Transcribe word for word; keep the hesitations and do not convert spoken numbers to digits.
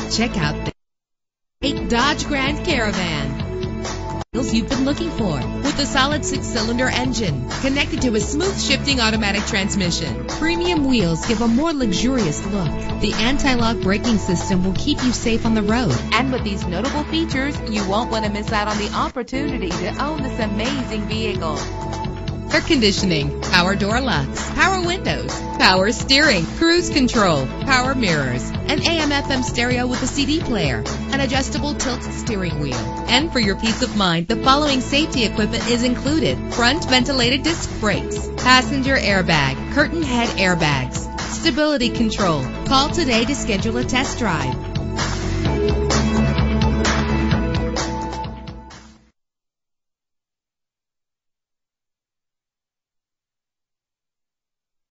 Check out the Dodge Grand Caravan. Wheels you've been looking for, with a solid six-cylinder engine connected to a smooth shifting automatic transmission. Premium wheels give a more luxurious look. The anti-lock braking system will keep you safe on the road. And with these notable features, you won't want to miss out on the opportunity to own this amazing vehicle. Air conditioning, power door locks, power windows, power steering, cruise control, power mirrors, an A M F M stereo with a C D player, an adjustable tilt steering wheel. And for your peace of mind, the following safety equipment is included: front ventilated disc brakes, passenger airbag, curtain head airbags, stability control. Call today to schedule a test drive.